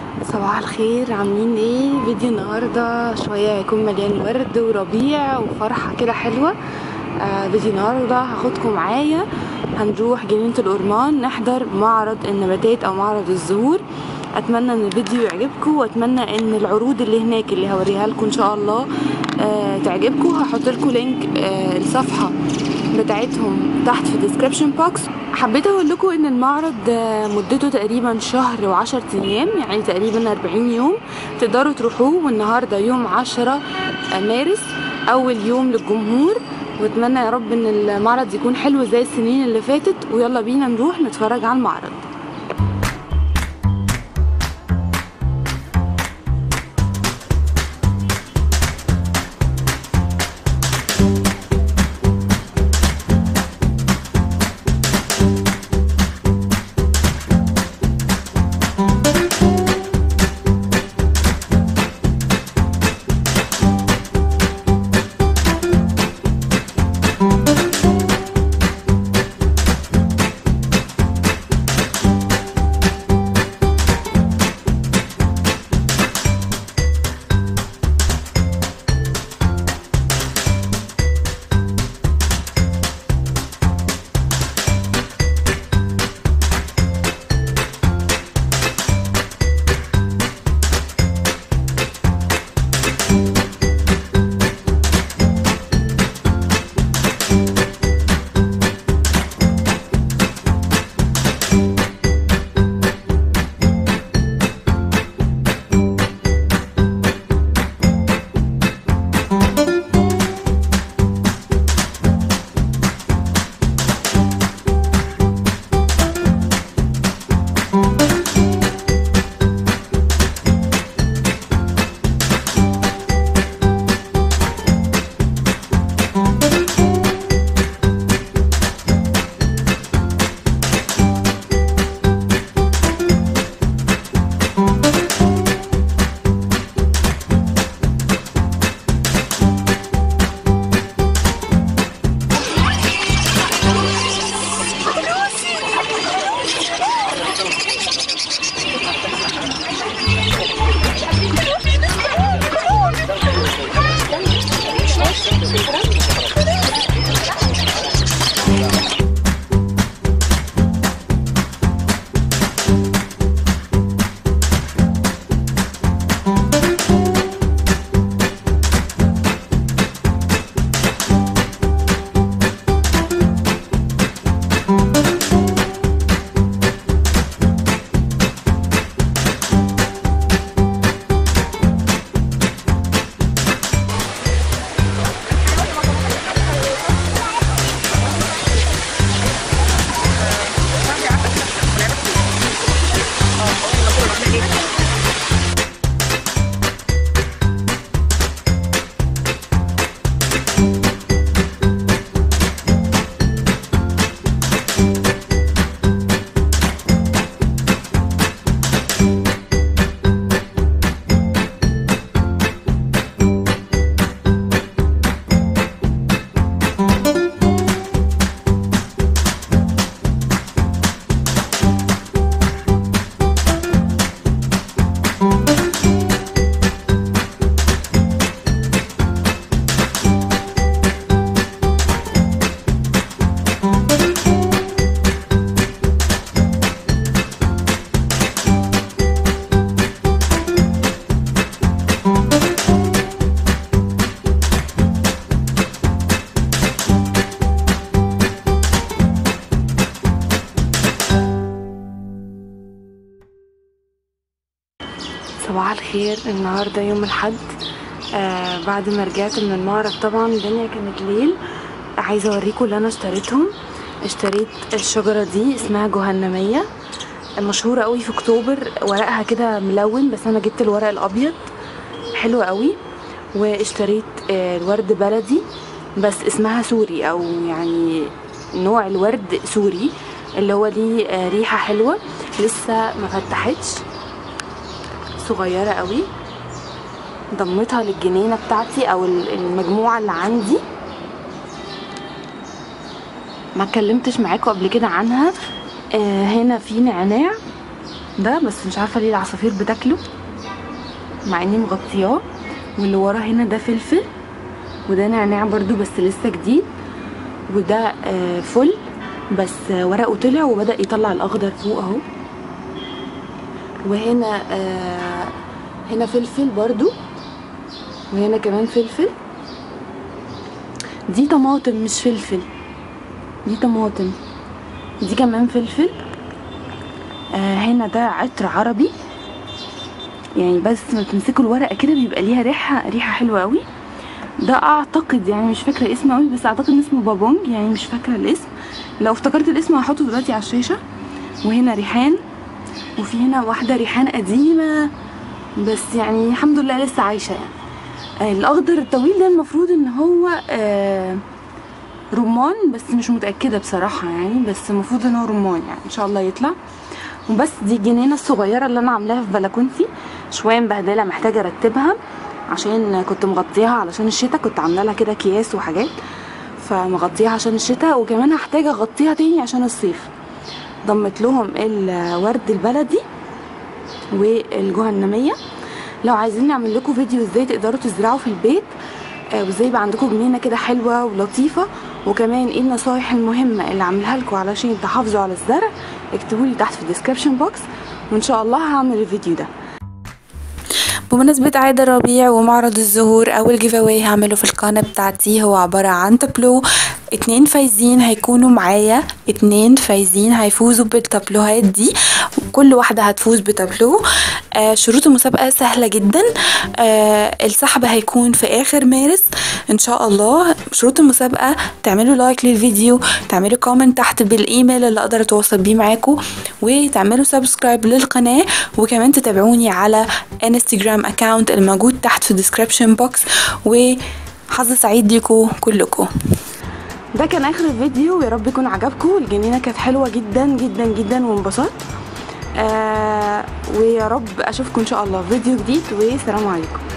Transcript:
صباح الخير، عاملين ايه؟ فيديو النهارده شويه هيكون مليان ورد وربيع وفرحه كده حلوه. فيديو النهارده هاخدكم معايا، هنروح جنينه الأورمان نحضر معرض النباتات او معرض الزهور. اتمنى ان الفيديو يعجبكم، واتمنى ان العروض اللي هناك اللي هوريها لكم ان شاء الله تعجبكم. هحط لكم لينك الصفحه بتاعتهم تحت في الديسكريبشن بوكس. حبيت اقول لكم ان المعرض مدته تقريبا شهر و10 ايام، يعني تقريبا 40 يوم تقدروا تروحوه. والنهارده يوم 10 مارس، اول يوم للجمهور، واتمنى يا رب ان المعرض يكون حلو زي السنين اللي فاتت. ويلا بينا نروح نتفرج على المعرض. صباح الخير، النهارده يوم الحد. بعد ما رجعت من المعرض طبعا الدنيا كانت ليل. عايزه اوريكم اللي انا اشتريتهم. اشتريت الشجره دي اسمها جهنميه، مشهوره قوي في اكتوبر، ورقها كده ملون بس انا جبت الورق الابيض حلو قوي. واشتريت الورد بلدي بس اسمها سوري، او يعني نوع الورد سوري اللي هو ليه ريحه حلوه، لسه ما فتحتش، صغيره قوي. ضمتها للجنينه بتاعتي او المجموعه اللي عندي. ما اتكلمتش معاكم قبل كده عنها. هنا في نعناع ده، بس مش عارفه ليه العصافير بتاكله مع اني مغطياه. واللي ورا هنا ده فلفل، وده نعناع برضو بس لسه جديد، وده فل بس ورقه طلع وبدأ يطلع الاخضر فوق اهو. وهنا هنا فلفل برضو، وهنا كمان فلفل. دي طماطم مش فلفل، دي طماطم. دي كمان فلفل. هنا ده عطر عربي، يعني بس ما تمسكوا الورقه كده بيبقى ليها ريحه حلوه قوي. ده اعتقد يعني مش فاكره اسمه قوي، بس اعتقد ان اسمه بابونج، يعني مش فاكره الاسم. لو افتكرت الاسم هحطه دلوقتي على الشاشه. وهنا ريحان، وفي هنا واحده ريحان قديمه بس يعني الحمد لله لسه عايشه يعني. الاخضر الطويل ده المفروض ان هو رمان، بس مش متاكده بصراحه يعني، بس المفروض ان هو رمان يعني، ان شاء الله يطلع. وبس دي الجنينه الصغيره اللي انا عاملاها في بلكونتي، شويه مبهدله محتاجه ارتبها عشان كنت مغطيها علشان الشتاء، كنت عامله لها كده اكياس وحاجات فمغطيها عشان الشتاء، وكمان هحتاج اغطيها تاني عشان الصيف. ضمت لهم الورد البلدي والجهنميه. لو عايزين نعمل لكم فيديو ازاي تقدروا تزرعوا في البيت، وازاي يبقى عندكم جنينه كده حلوه ولطيفه، وكمان ايه النصايح المهمه اللي عاملها لكم علشان تحافظوا على الزرع، اكتبوا لي تحت في الديسكربشن بوكس، وان شاء الله هعمل الفيديو ده. بمناسبة عيد الربيع ومعرض الزهور، اول جيف اواي هعمله في القناة بتاعتي هو عبارة عن تابلو. 2 فايزين هيكونوا معايا، 2 فايزين هيفوزوا بالتابلوهات دي، وكل واحدة هتفوز بتابلو. شروط المسابقة سهلة جدا. السحب هيكون في اخر مارس ان شاء الله. شروط المسابقة تعملوا لايك للفيديو، تعملوا كومنت تحت بالايميل اللي اقدر اتواصل بيه معاكم، وتعملوا سبسكرايب للقناة، وكمان تتابعوني على انستجرام اكاونت الموجود تحت في الديسكربشن بوكس. وحظ سعيد ليكم كلكم. ده كان اخر الفيديو، يا رب يكون عجبكم. الجنينه كانت حلوه جدا جدا جدا وانبسطت. ويا رب اشوفكم ان شاء الله في فيديو جديد، والسلام عليكم.